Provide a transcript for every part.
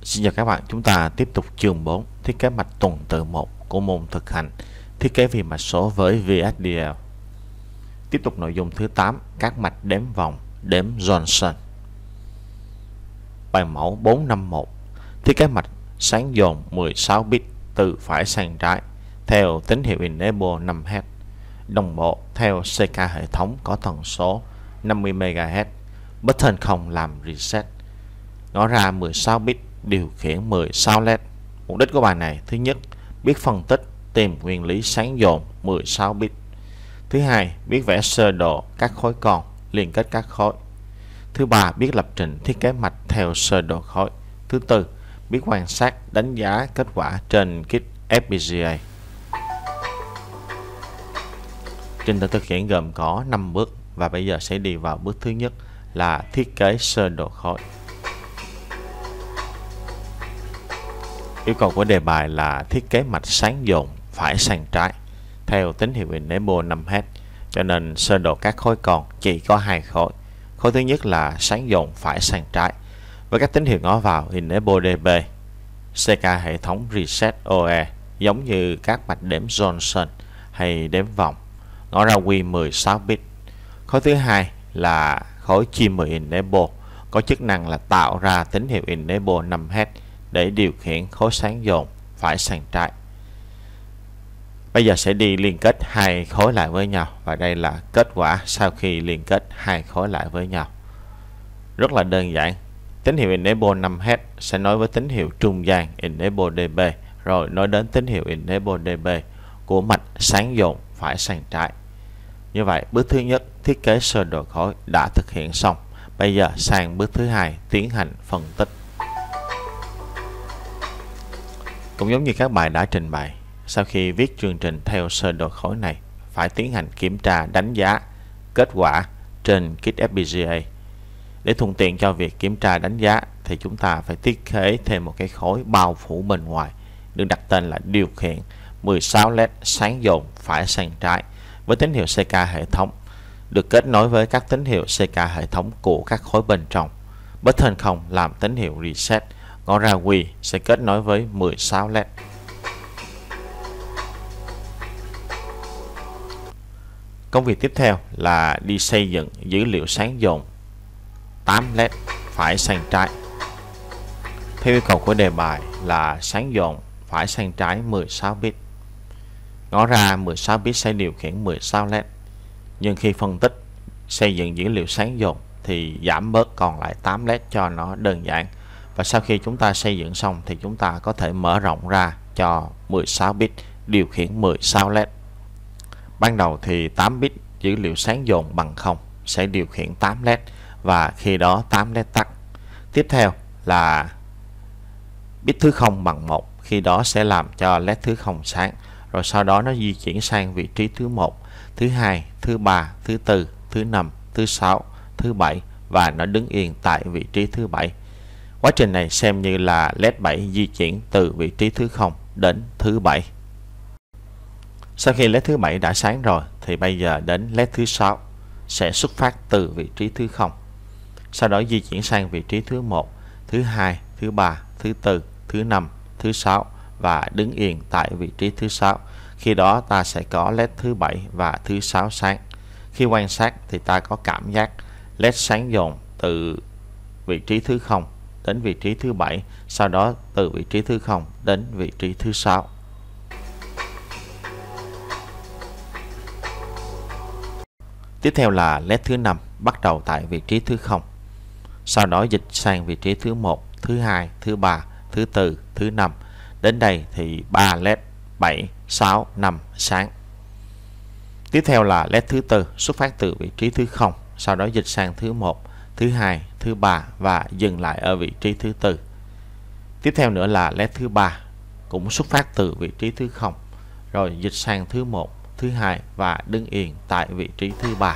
Xin chào các bạn, chúng ta tiếp tục chương 4 thiết kế mạch tuần tự 1 của môn thực hành thiết kế vi mạch số với VHDL. Tiếp tục nội dung thứ 8, các mạch đếm vòng, đếm Johnson. Bài mẫu 451, thiết kế mạch sáng dồn 16 bit từ phải sang trái theo tín hiệu enable 5Hz, đồng bộ theo CK hệ thống có tần số 50 MHz, button 0 làm reset, ngõ ra 16 bit điều khiển 16 LED. Mục đích của bài này: thứ nhất, biết phân tích tìm nguyên lý sáng dồn 16 bit. Thứ hai, biết vẽ sơ đồ các khối con, liên kết các khối. Thứ ba, biết lập trình thiết kế mạch theo sơ đồ khối. Thứ tư, biết quan sát đánh giá kết quả trên kit FPGA. Trình tự thực hiện gồm có 5 bước và bây giờ sẽ đi vào bước thứ nhất là thiết kế sơ đồ khối. Yêu cầu của đề bài là thiết kế mạch sáng dồn phải sang trái theo tín hiệu enable 5Hz, cho nên sơ đồ các khối con chỉ có 2 khối. Khối thứ nhất là sáng dồn phải sang trái với các tín hiệu ngó vào enable DB, CK hệ thống reset OE giống như các mạch đếm Johnson hay đếm vòng, ngõ ra quy 16 bit. Khối thứ hai là khối chim 10 enable có chức năng là tạo ra tín hiệu enable 5Hz để điều khiển khối sáng dồn phải sang trái. Bây giờ sẽ đi liên kết hai khối lại với nhau, và đây là kết quả sau khi liên kết hai khối lại với nhau. Rất là đơn giản. Tín hiệu enable 5Hz sẽ nối với tín hiệu trung gian enable DB, rồi nối đến tín hiệu enable DB của mạch sáng dồn phải sang trái. Như vậy, bước thứ nhất thiết kế sơ đồ khối đã thực hiện xong. Bây giờ sang bước thứ hai tiến hành phân tích. Cũng giống như các bài đã trình bày, sau khi viết chương trình theo sơ đồ khối này, phải tiến hành kiểm tra đánh giá kết quả trên kit FPGA. Để thuận tiện cho việc kiểm tra đánh giá thì chúng ta phải thiết kế thêm một cái khối bao phủ bên ngoài, được đặt tên là điều khiển 16 LED sáng dồn phải sang trái với tín hiệu CK hệ thống, được kết nối với các tín hiệu CK hệ thống của các khối bên trong. Button 0 làm tín hiệu reset, ngõ ra quy sẽ kết nối với 16 LED. Công việc tiếp theo là đi xây dựng dữ liệu sáng dồn 8 LED phải sang trái. Theo yêu cầu của đề bài là sáng dồn phải sang trái 16 bit. Ngõ ra 16 bit sẽ điều khiển 16 LED. Nhưng khi phân tích xây dựng dữ liệu sáng dồn thì giảm bớt còn lại 8 LED cho nó đơn giản. Và sau khi chúng ta xây dựng xong thì chúng ta có thể mở rộng ra cho 16 bit điều khiển 16 LED. Ban đầu thì 8 bit dữ liệu sáng dồn bằng 0 sẽ điều khiển 8 LED, và khi đó 8 LED tắt. Tiếp theo là bit thứ 0 bằng 1, khi đó sẽ làm cho LED thứ 0 sáng, rồi sau đó nó di chuyển sang vị trí thứ 1, thứ 2, thứ 3, thứ 4, thứ 5, thứ 6, thứ 7 và nó đứng yên tại vị trí thứ 7. Quá trình này xem như là LED 7 di chuyển từ vị trí thứ 0 đến thứ 7. Sau khi LED thứ 7 đã sáng rồi thì bây giờ đến LED thứ 6 sẽ xuất phát từ vị trí thứ 0. Sau đó di chuyển sang vị trí thứ 1, thứ 2, thứ 3, thứ 4, thứ 5, thứ 6 và đứng yên tại vị trí thứ 6. Khi đó ta sẽ có LED thứ 7 và thứ 6 sáng. Khi quan sát thì ta có cảm giác LED sáng dồn từ vị trí thứ 0 đến vị trí thứ 7, sau đó từ vị trí thứ 0 đến vị trí thứ 6. Tiếp theo là LED thứ 5 bắt đầu tại vị trí thứ 0. Sau đó dịch sang vị trí thứ 1, thứ 2, thứ 3, thứ 4, thứ 5. Đến đây thì 3 LED 7, 6, 5 sáng. Tiếp theo là LED thứ 4 xuất phát từ vị trí thứ 0, sau đó dịch sang thứ 1, thứ 2, thứ 3 và dừng lại ở vị trí thứ 4. Tiếp theo nữa là LED thứ 3 cũng xuất phát từ vị trí thứ 0, rồi dịch sang thứ 1, thứ 2 và đứng yên tại vị trí thứ 3.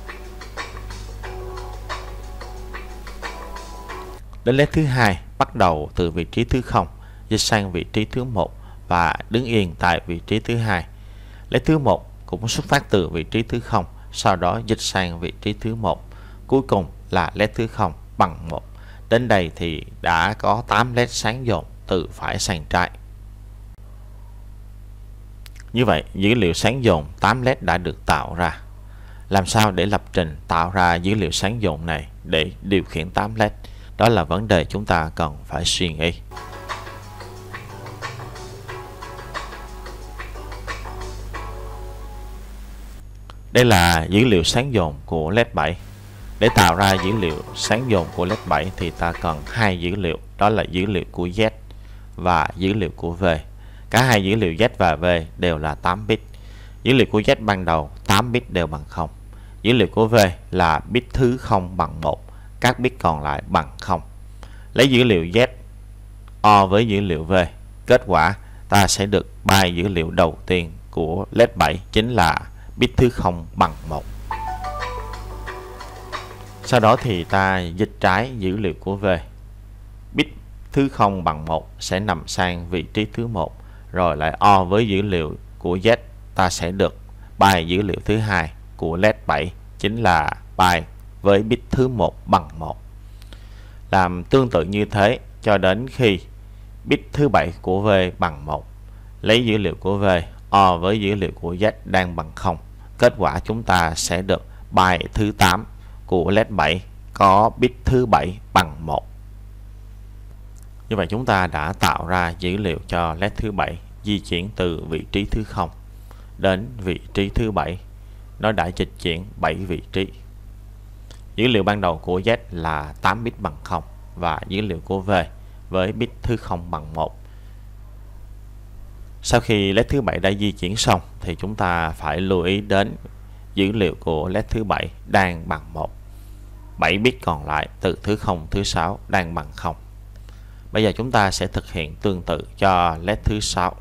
Đến LED thứ 2 bắt đầu từ vị trí thứ 0, dịch sang vị trí thứ 1 và đứng yên tại vị trí thứ 2. LED thứ 1 cũng xuất phát từ vị trí thứ 0, sau đó dịch sang vị trí thứ 1. Cuối cùng là LED thứ 0 bằng 1. Đến đây thì đã có 8 led sáng dồn từ phải sang trái. Như vậy, dữ liệu sáng dồn 8 led đã được tạo ra. Làm sao để lập trình tạo ra dữ liệu sáng dồn này để điều khiển 8 led? Đó là vấn đề chúng ta cần phải suy nghĩ. Đây là dữ liệu sáng dồn của led 7. Để tạo ra dữ liệu sáng dồn của led 7 thì ta cần hai dữ liệu, đó là dữ liệu của Z và dữ liệu của V. Cả hai dữ liệu Z và V đều là 8 bit. Dữ liệu của Z ban đầu 8 bit đều bằng 0. Dữ liệu của V là bit thứ 0 bằng 1, các bit còn lại bằng 0. Lấy dữ liệu Z OR với dữ liệu V, kết quả ta sẽ được byte dữ liệu đầu tiên của led 7 chính là bit thứ 0 bằng 1. Sau đó thì ta dịch trái dữ liệu của V. Bit thứ 0 bằng 1 sẽ nằm sang vị trí thứ 1, rồi lại OR với dữ liệu của Z, ta sẽ được byte dữ liệu thứ hai của led 7 chính là byte với bit thứ 1 bằng 1. Làm tương tự như thế cho đến khi bit thứ 7 của V bằng 1. Lấy dữ liệu của V OR với dữ liệu của Z đang bằng 0. Kết quả chúng ta sẽ được byte thứ 8 của led 7 có bit thứ 7 bằng 1. Như vậy chúng ta đã tạo ra dữ liệu cho led thứ 7 di chuyển từ vị trí thứ 0 đến vị trí thứ 7. Nó đã dịch chuyển 7 vị trí. Dữ liệu ban đầu của Z là 8 bit bằng 0 và dữ liệu của V với bit thứ 0 bằng 1. Sau khi led thứ 7 đã di chuyển xong thì chúng ta phải lưu ý đến dữ liệu của led thứ 7 đang bằng 1. 7 bit còn lại từ thứ 0 thứ 6 đang bằng 0. Bây giờ chúng ta sẽ thực hiện tương tự cho led thứ 6.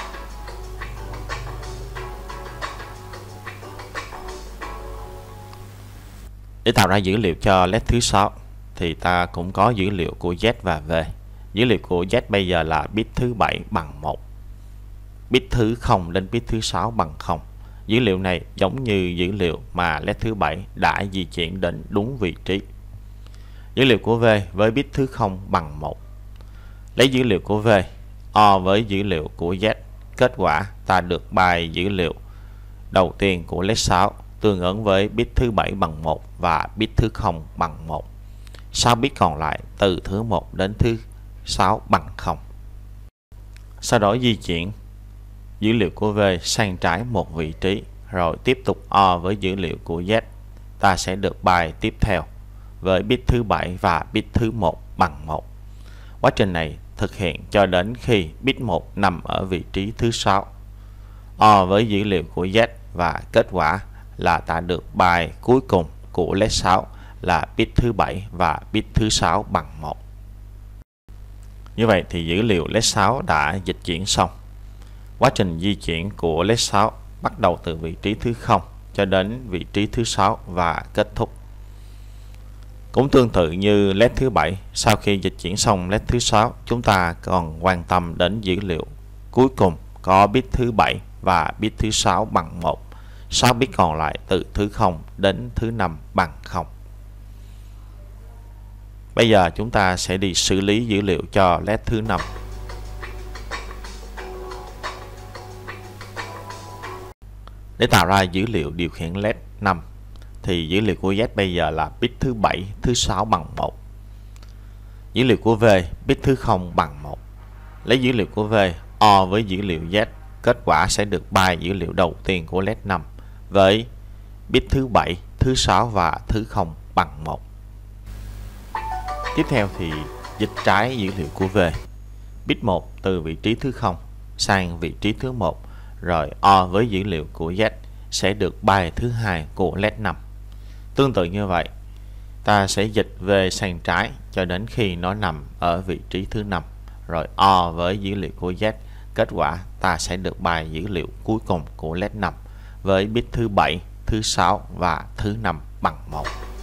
Để tạo ra dữ liệu cho led thứ 6 thì ta cũng có dữ liệu của Z và V. Dữ liệu của Z bây giờ là bit thứ 7 bằng 1. Bit thứ 0 đến bit thứ 6 bằng 0. Dữ liệu này giống như dữ liệu mà led thứ 7 đã di chuyển đến đúng vị trí. Dữ liệu của V với bit thứ 0 bằng 1. Lấy dữ liệu của V OR với dữ liệu của Z, kết quả ta được byte dữ liệu đầu tiên của led 6 tương ứng với bit thứ 7 bằng 1 và bit thứ 0 bằng 1. 6 bit còn lại từ thứ 1 đến thứ 6 bằng 0. Sau đó di chuyển dữ liệu của V sang trái một vị trí, rồi tiếp tục OR với dữ liệu của Z. Ta sẽ được byte tiếp theo với bit thứ 7 và bit thứ 1 bằng 1. Quá trình này thực hiện cho đến khi bit 1 nằm ở vị trí thứ 6. OR với dữ liệu của Z và kết quả là ta được byte cuối cùng của led 6 là bit thứ 7 và bit thứ 6 bằng 1. Như vậy thì dữ liệu led 6 đã dịch chuyển xong. Quá trình di chuyển của led 6 bắt đầu từ vị trí thứ 0 cho đến vị trí thứ 6 và kết thúc. Cũng tương tự như led thứ 7, sau khi dịch chuyển xong led thứ 6, chúng ta còn quan tâm đến dữ liệu cuối cùng có bit thứ 7 và bit thứ 6 bằng 1. 6 bit còn lại từ thứ 0 đến thứ 5 bằng 0. Bây giờ chúng ta sẽ đi xử lý dữ liệu cho led thứ 5. Để tạo ra dữ liệu điều khiển led 5 thì dữ liệu của Z bây giờ là bit thứ 7, thứ 6 bằng 1. Dữ liệu của V bit thứ 0 bằng 1. Lấy dữ liệu của V OR với dữ liệu Z, kết quả sẽ được byte dữ liệu đầu tiên của led 5 với bit thứ 7, thứ 6 và thứ 0 bằng 1. Tiếp theo thì dịch trái dữ liệu của V. Bit 1 từ vị trí thứ 0 sang vị trí thứ 1, rồi OR với dữ liệu của Z sẽ được byte thứ hai của led 5. Tương tự như vậy, ta sẽ dịch V sang trái cho đến khi nó nằm ở vị trí thứ 5, rồi OR với dữ liệu của Z, kết quả ta sẽ được byte dữ liệu cuối cùng của led 5 với bit thứ 7, thứ 6 và thứ 5 bằng 1.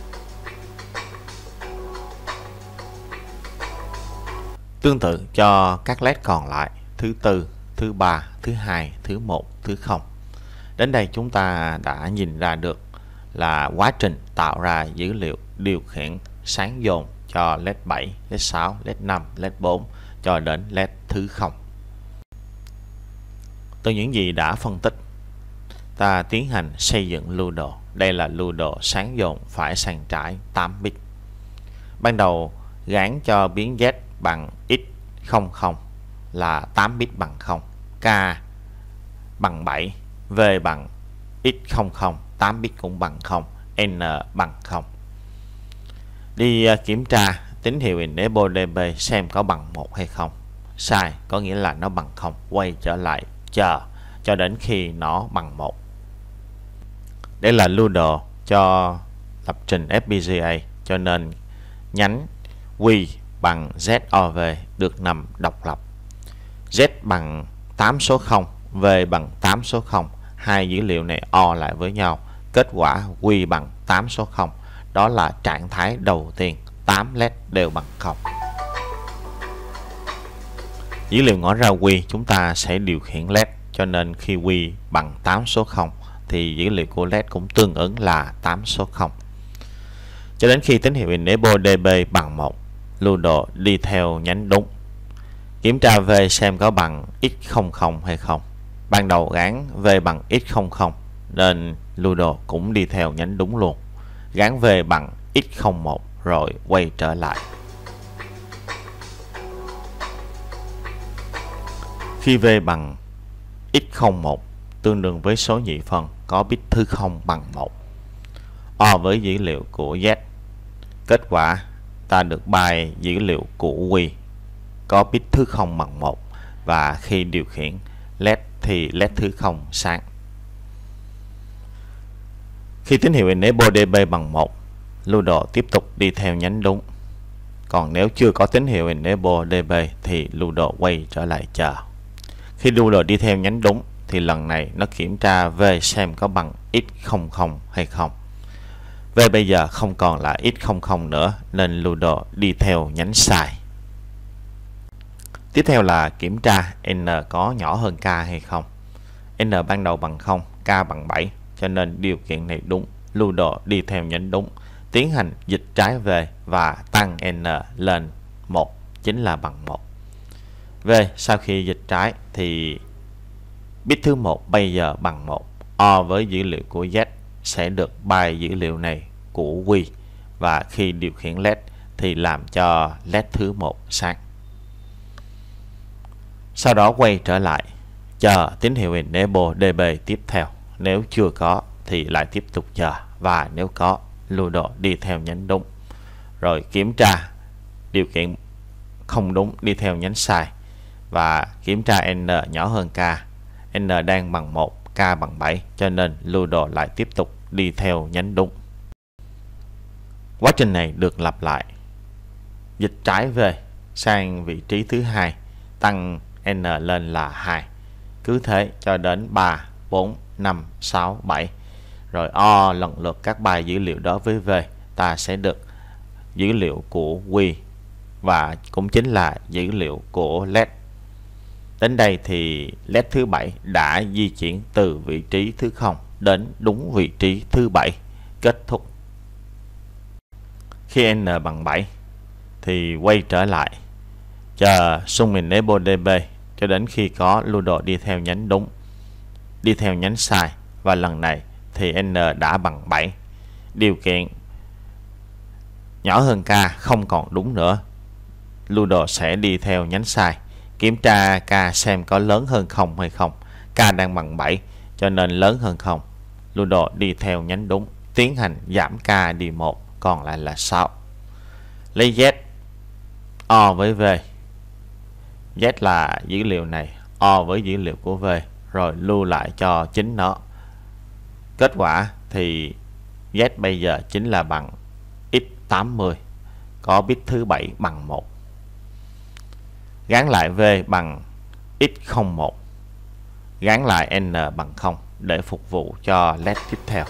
Tương tự cho các led còn lại, thứ 4, thứ 3, thứ 2, thứ 1, thứ 0. Đến đây chúng ta đã nhìn ra được là quá trình tạo ra dữ liệu điều khiển sáng dồn cho LED 7, LED 6, LED 5, LED 4 cho đến LED thứ 0. Từ những gì đã phân tích, ta tiến hành xây dựng lưu đồ. Đây là lưu đồ sáng dồn phải sàn trải 8 bit. Ban đầu gán cho biến Z bằng x00 là 8 bit bằng 0, K bằng 7, V bằng x00, 8 bit cũng bằng 0, N bằng 0. Đi kiểm tra tín hiệu enable DB xem có bằng 1 hay không. Sai, có nghĩa là nó bằng 0. Quay trở lại chờ cho đến khi nó bằng 1. Đây là lưu đồ cho lập trình FPGA, cho nên nhánh Q bằng ZOV được nằm độc lập. Z bằng 8 số 0, V bằng 8 số 0. Hai dữ liệu này OR lại với nhau. Kết quả Q bằng 8 số 0. Đó là trạng thái đầu tiên, 8 LED đều bằng 0. Dữ liệu ngõ ra Q chúng ta sẽ điều khiển LED, cho nên khi Q bằng 8 số 0 thì dữ liệu của LED cũng tương ứng là 8 số 0. Cho đến khi tín hiệu enable DB bằng 1, lưu đồ đi theo nhánh đúng. Kiểm tra V xem có bằng x00 hay không. Ban đầu gán V bằng x00 nên lưu đồ cũng đi theo nhánh đúng luôn. Gán V bằng x01 rồi quay trở lại. Khi V bằng x01 tương đương với số nhị phân có bit thứ 0 bằng 1, OR với dữ liệu của Z. Kết quả ta được byte dữ liệu của Q có bit thứ 0 bằng 1, và khi điều khiển LED thì LED thứ 0 sáng. Khi tín hiệu enable DB bằng 1, lưu đồ tiếp tục đi theo nhánh đúng. Còn nếu chưa có tín hiệu enable DB thì lưu đồ quay trở lại chờ. Khi lưu đồ đi theo nhánh đúng thì lần này nó kiểm tra V xem có bằng x00 hay không. V bây giờ không còn là x00 nữa nên lưu đồ đi theo nhánh sai. Tiếp theo là kiểm tra N có nhỏ hơn K hay không. N ban đầu bằng 0, K bằng 7, cho nên điều kiện này đúng. Lưu đồ đi theo nhánh đúng, tiến hành dịch trái về và tăng N lên 1, chính là bằng 1. V sau khi dịch trái thì bit thứ 1 bây giờ bằng 1. OR với dữ liệu của Z sẽ được byte dữ liệu này của Q, và khi điều khiển LED thì làm cho LED thứ 1 sáng. Sau đó quay trở lại chờ tín hiệu enable DB tiếp theo. Nếu chưa có thì lại tiếp tục chờ, và nếu có, lưu đồ đi theo nhánh đúng. Rồi kiểm tra điều kiện không đúng, đi theo nhánh sai, và kiểm tra N nhỏ hơn K. N đang bằng 1, K bằng 7, cho nên lưu đồ lại tiếp tục đi theo nhánh đúng. Quá trình này được lặp lại. Dịch trái về sang vị trí thứ hai, tăng N lên là 2. Cứ thế cho đến 3, 4, 5, 6, 7. Rồi OR lần lượt các byte dữ liệu đó với V, ta sẽ được dữ liệu của Q, và cũng chính là dữ liệu của LED. Đến đây thì LED thứ 7 đã di chuyển từ vị trí thứ 0 đến đúng vị trí thứ 7. Kết thúc. Khi N bằng 7 thì quay trở lại chờ sum enable DB cho đến khi có lưu đồ đi theo nhánh đúng, đi theo nhánh sai, và lần này thì N đã bằng 7. Điều kiện nhỏ hơn K không còn đúng nữa, lưu đồ sẽ đi theo nhánh sai. Kiểm tra K xem có lớn hơn 0 hay không. K đang bằng 7 cho nên lớn hơn 0. Lưu đồ đi theo nhánh đúng, tiến hành giảm K đi 1, còn lại là 6. Lấy Z OR với V. Z là dữ liệu này, OR với dữ liệu của V, rồi lưu lại cho chính nó. Kết quả thì Z bây giờ chính là bằng x80, có bit thứ 7 bằng 1. Gán lại V bằng x01, gán lại N bằng 0 để phục vụ cho LED tiếp theo.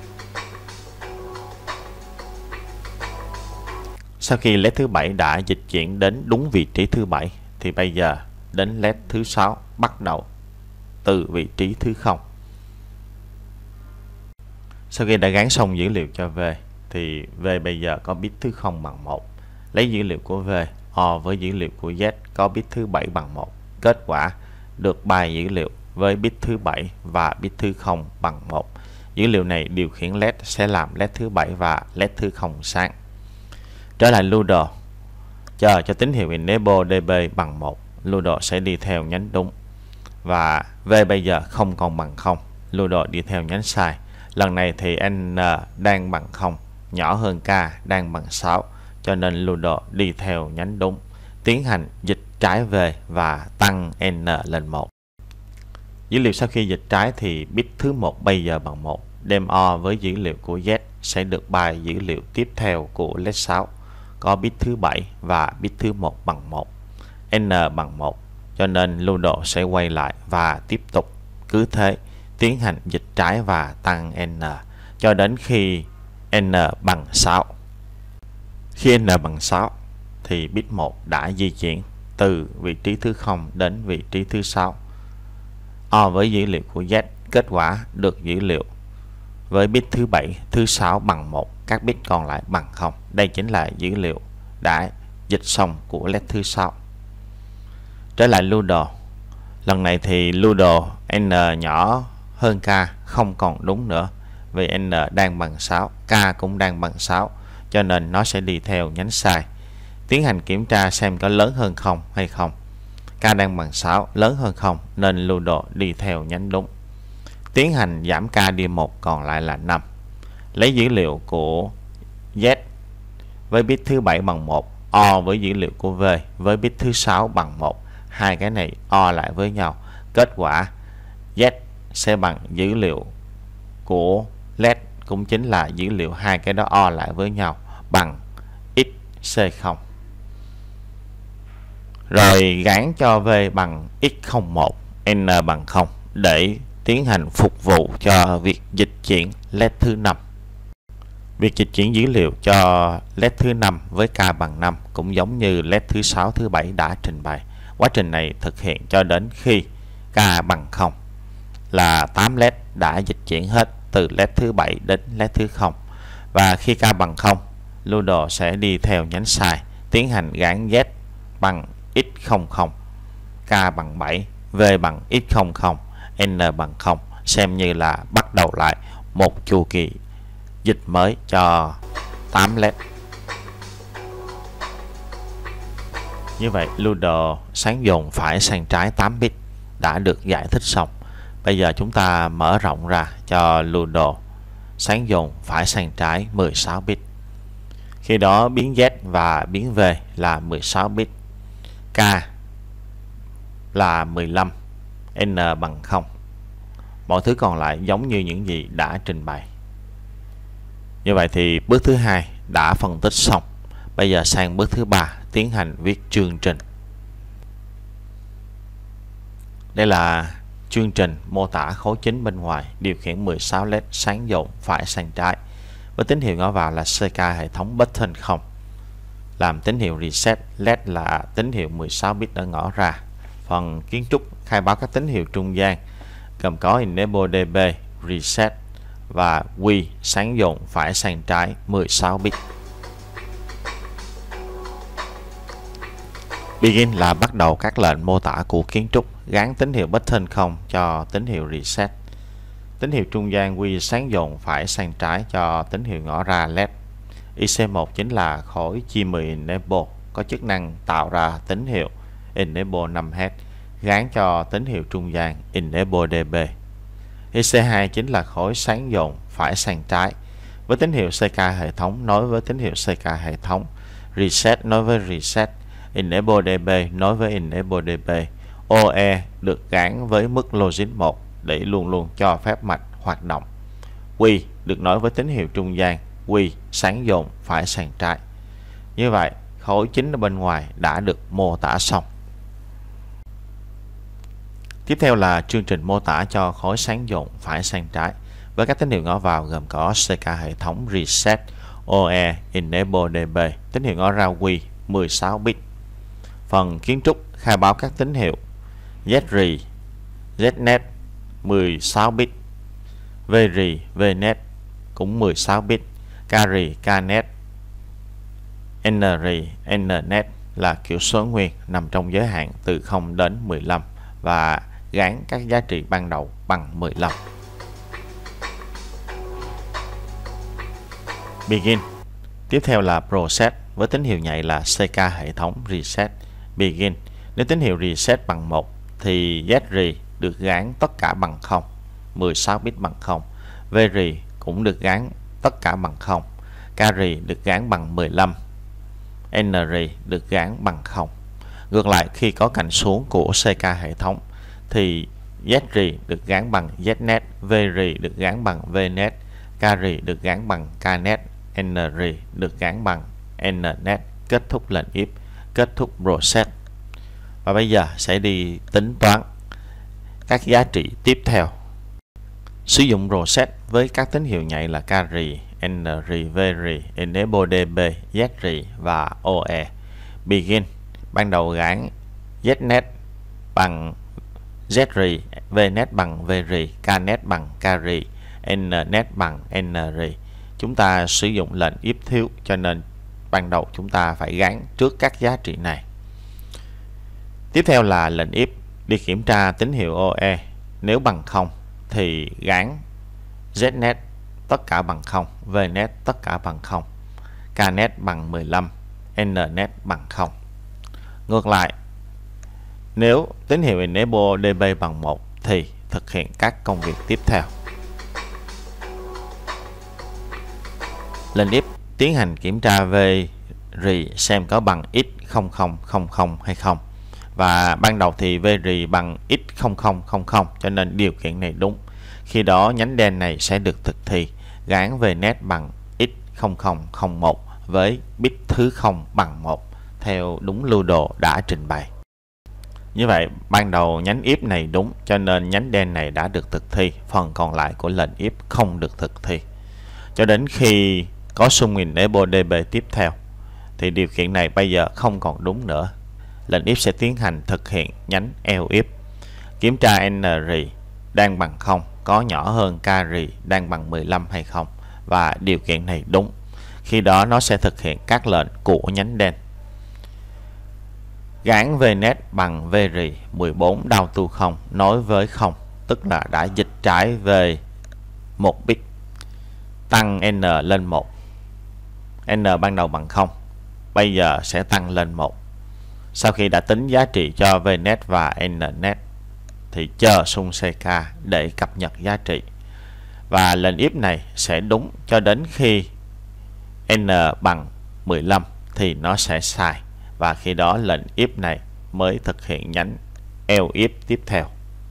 Sau khi LED thứ 7 đã dịch chuyển đến đúng vị trí thứ 7 thì bây giờ đến LED thứ 6 bắt đầu từ vị trí thứ 0. Sau khi đã gán xong dữ liệu cho V thì V bây giờ có bit thứ 0 bằng 1. lấy dữ liệu của V OR với dữ liệu của Z có bit thứ 7 bằng 1. Kết quả được bài dữ liệu với bit thứ 7 và bit thứ 0 bằng 1. Dữ liệu này điều khiển LED sẽ làm LED thứ 7 và LED thứ 0 sáng. Trở lại Ludo, chờ cho tín hiệu enable DB bằng 1, Ludo sẽ đi theo nhánh đúng. Và V bây giờ không còn bằng 0, Ludo đi theo nhánh sai. Lần này thì N đang bằng 0, nhỏ hơn K đang bằng 6, cho nên Ludo đi theo nhánh đúng. Tiến hành dịch trái về và tăng N lên 1. Dữ liệu sau khi dịch trái thì bit thứ 1 bây giờ bằng 1. Đem OR với dữ liệu của Z sẽ được bài dữ liệu tiếp theo của LED 6 có bit thứ 7 và bit thứ 1 bằng 1. N bằng 1, cho nên Ludo sẽ quay lại và tiếp tục cứ thế tiến hành dịch trái và tăng N cho đến khi N bằng 6. Khi N bằng 6 thì bit 1 đã di chuyển từ vị trí thứ 0 đến vị trí thứ 6. OR với dữ liệu của Z, kết quả được dữ liệu với bit thứ 7, thứ 6 bằng 1, các bit còn lại bằng 0. Đây chính là dữ liệu đã dịch xong của LED thứ 6. Trở lại Ludo. Lần này thì Ludo N nhỏ hơn K không còn đúng nữa, vì N đang bằng 6, K cũng đang bằng 6, cho nên nó sẽ đi theo nhánh sai. Tiến hành kiểm tra xem có lớn hơn 0 hay không. K đang bằng 6, lớn hơn 0, nên Ludo đi theo nhánh đúng. Tiến hành giảm K đi 1, còn lại là 5. Lấy dữ liệu của Z với bit thứ 7 bằng 1, OR với dữ liệu của V với bit thứ 6 bằng 1. Hai cái này OR lại với nhau. Kết quả Z sẽ bằng dữ liệu của LED, cũng chính là dữ liệu hai cái đó OR lại với nhau, bằng XC0. Rồi gán cho V bằng X01, N bằng 0 để tiến hành phục vụ cho việc dịch chuyển LED thứ 5. Việc dịch chuyển dữ liệu cho LED thứ 5 với K bằng 5 cũng giống như LED thứ 6, thứ 7 đã trình bày. Quá trình này thực hiện cho đến khi K bằng 0 là 8 LED đã dịch chuyển hết từ LED thứ 7 đến LED thứ 0. Và khi K bằng 0, Ludo sẽ đi theo nhánh sai, tiến hành gán Z bằng X00, K bằng 7, V bằng X00, N bằng 0, xem như là bắt đầu lại một chu kỳ dịch mới cho 8 LED. Như vậy Ludo sáng dồn phải sang trái 8 bit đã được giải thích xong. Bây giờ chúng ta mở rộng ra cho Ludo sáng dồn phải sang trái 16 bit. Khi đó biến Z và biến V là 16 bit, K là 15, N bằng 0. Mọi thứ còn lại giống như những gì đã trình bày. Như vậy thì bước thứ 2 đã phân tích xong. Bây giờ sang bước thứ 3, tiến hành viết chương trình. Đây là chương trình mô tả khối chính bên ngoài điều khiển 16 LED sáng dồn phải sang trái với tín hiệu ngõ vào là CK hệ thống button 0, làm tín hiệu reset. LED là tín hiệu 16 bit đã ngõ ra. Phần kiến trúc khai báo các tín hiệu trung gian gồm có enable DB, reset và Q sáng dồn phải sang trái 16 bit. Begin là bắt đầu các lệnh mô tả của kiến trúc, gắn tín hiệu button 0 cho tín hiệu reset. Tín hiệu trung gian Q sáng dồn phải sang trái cho tín hiệu ngõ ra LED. IC1 chính là khối chia 10 enable có chức năng tạo ra tín hiệu enable 5Hz gắn cho tín hiệu trung gian enable DB. IC2 chính là khối sáng dồn phải sang trái với tín hiệu CK hệ thống nối với tín hiệu CK hệ thống, reset nối với reset, enable DB nối với enable DB. OE được gắn với mức logic 1 để luôn luôn cho phép mạch hoạt động. Q được nối với tín hiệu trung gian Q sáng dồn phải sang trái. Như vậy khối chính ở bên ngoài đã được mô tả xong. Tiếp theo là chương trình mô tả cho khối sáng dồn phải sang trái với các tín hiệu ngõ vào gồm có CK hệ thống, reset, OE, enable DB, tín hiệu ngõ ra Q 16 bit. Phần kiến trúc khai báo các tín hiệu ZRI, ZNet 16 bit, VRI, VNet cũng 16 bit, KRI, KNet NRI, NNet là kiểu số nguyên nằm trong giới hạn từ 0 đến 15 và gán các giá trị ban đầu bằng 15. Begin. Tiếp theo là Process với tín hiệu nhạy là CK hệ thống Reset. Begin. Nếu tín hiệu Reset bằng 1 thì ZRI được gán tất cả bằng 0, 16 bit bằng 0. VRI cũng được gán tất cả bằng 0. KRI được gán bằng 15. NRI được gán bằng 0. Ngược lại, khi có cạnh xuống của CK hệ thống thì ZRI được gán bằng Znet, VRI được gán bằng Vnet, KRI được gán bằng Knet, NRI được gán bằng Nnet. Kết thúc lệnh if, kết thúc process. Và bây giờ sẽ đi tính toán các giá trị tiếp theo. Sử dụng process với các tín hiệu nhạy là KRI, NRI, VRI, Enable DB, ZRI và OE. Begin. Ban đầu gán Znet bằng ZRI, Vnet bằng VRI, Knet bằng KRI, Nnet bằng NRI. Chúng ta sử dụng lệnh if thiếu cho nên ban đầu chúng ta phải gán trước các giá trị này. Tiếp theo là lệnh if đi kiểm tra tín hiệu OE. Nếu bằng 0 thì gán Znet tất cả bằng 0, Vnet tất cả bằng 0, Knet bằng 15, Nnet bằng 0. Ngược lại, nếu tín hiệu Enable DB bằng 1 thì thực hiện các công việc tiếp theo. Lệnh if tiến hành kiểm tra VRI xem có bằng x0000 hay không. Và ban đầu thì VRI bằng x0000 cho nên điều kiện này đúng. Khi đó nhánh đen này sẽ được thực thi gán Vnet bằng x0001 với bit thứ 0 bằng 1 theo đúng lưu đồ đã trình bày. Như vậy, ban đầu nhánh if này đúng cho nên nhánh đen này đã được thực thi, phần còn lại của lệnh if không được thực thi. Cho đến khi có xung Enable DB tiếp theo thì điều kiện này bây giờ không còn đúng nữa. Lệnh if sẽ tiến hành thực hiện nhánh elif, kiểm tra NRI đang bằng 0 có nhỏ hơn KRI đang bằng 15 hay không, và điều kiện này đúng. Khi đó nó sẽ thực hiện các lệnh của nhánh đen. Gán Vnet bằng VRI 14 down to 0 nối với 0, tức là đã dịch trái về 1 bit. Tăng N lên 1. N ban đầu bằng 0, bây giờ sẽ tăng lên 1. Sau khi đã tính giá trị cho Vnet và Nnet thì chờ xung CK để cập nhật giá trị. Và lệnh if này sẽ đúng cho đến khi N bằng 15 thì nó sẽ sai. Và khi đó lệnh if này mới thực hiện nhánh elif tiếp theo.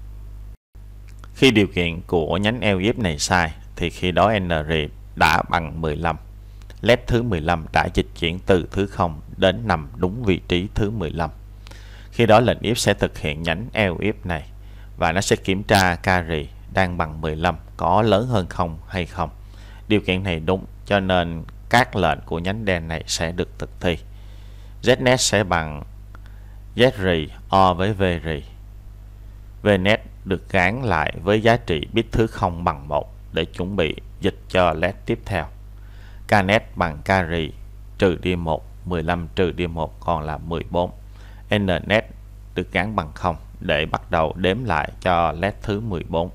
Khi điều kiện của nhánh elif này sai thì khi đó NRI đã bằng 15. LED thứ 15 đã dịch chuyển từ thứ 0 đến nằm đúng vị trí thứ 15. Khi đó lệnh if sẽ thực hiện nhánh elif này và nó sẽ kiểm tra KRI đang bằng 15 có lớn hơn 0 hay không. Điều kiện này đúng cho nên các lệnh của nhánh đen này sẽ được thực thi. Znet sẽ bằng ZRI O với VRI. Vnet được gán lại với giá trị bit thứ 0 bằng 1 để chuẩn bị dịch cho LED tiếp theo. Knet bằng KRI trừ đi 1, 15 trừ đi 1 còn là 14. Nnet được gán bằng 0 để bắt đầu đếm lại cho LED thứ 14.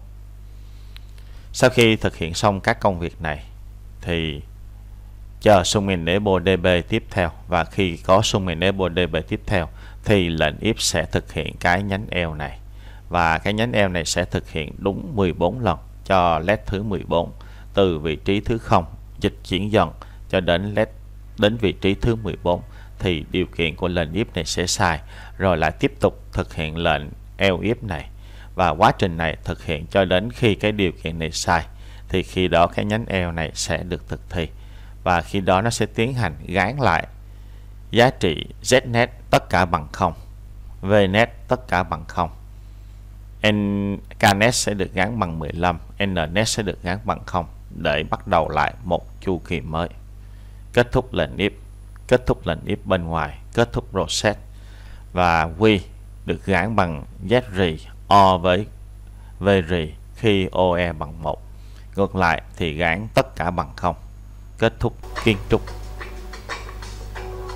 Sau khi thực hiện xong các công việc này thì chờ xung Enable DB tiếp theo, và khi có xung Enable DB tiếp theo thì lệnh if sẽ thực hiện cái nhánh L này, và cái nhánh L này sẽ thực hiện đúng 14 lần cho LED thứ 14 từ vị trí thứ 0 dịch chuyển dần cho đến LED đến vị trí thứ 14 thì điều kiện của lệnh if này sẽ sai, rồi lại tiếp tục thực hiện lệnh elif này, và quá trình này thực hiện cho đến khi cái điều kiện này sai thì khi đó cái nhánh L này sẽ được thực thi, và khi đó nó sẽ tiến hành gán lại giá trị Znet tất cả bằng 0, Vnet tất cả bằng 0, Knet sẽ được gán bằng 15, Nnet sẽ được gán bằng 0 để bắt đầu lại một chu kỳ mới. Kết thúc lệnh if, kết thúc lệnh if bên ngoài, kết thúc process, và Q được gán bằng ZRI O với VRI khi OE bằng 1. Ngược lại thì gán tất cả bằng 0. Kết thúc kiến trúc.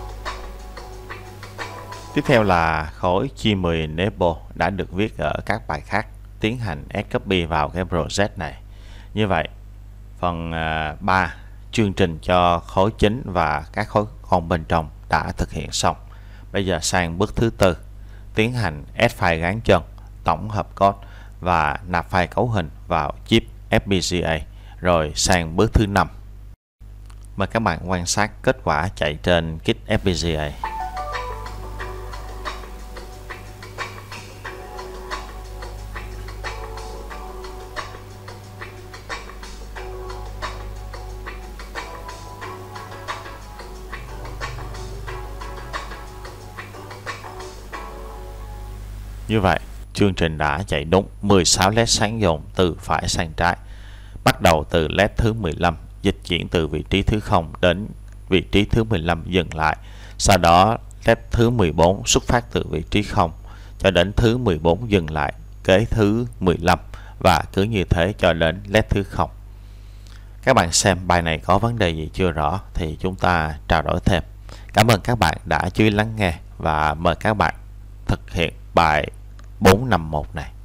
Tiếp theo là khối chia 10 enable đã được viết ở các bài khác. Tiến hành add copy vào cái project này. Như vậy, phần 3 chương trình cho khối chính và các khối con bên trong đã thực hiện xong. Bây giờ sang bước thứ tư, tiến hành add file gắn chân, tổng hợp code và nạp file cấu hình vào chip FPGA. Rồi sang bước thứ 5. Mời các bạn quan sát kết quả chạy trên kit FPGA. Như vậy, chương trình đã chạy đúng 16 led sáng dồn từ phải sang trái. Bắt đầu từ led thứ 15, dịch chuyển từ vị trí thứ 0 đến vị trí thứ 15 dừng lại. Sau đó, led thứ 14 xuất phát từ vị trí 0 cho đến thứ 14 dừng lại, kế thứ 15 và cứ như thế cho đến led thứ 0. Các bạn xem bài này có vấn đề gì chưa rõ thì chúng ta trao đổi thêm. Cảm ơn các bạn đã chú ý lắng nghe và mời các bạn thực hiện bài 451 này.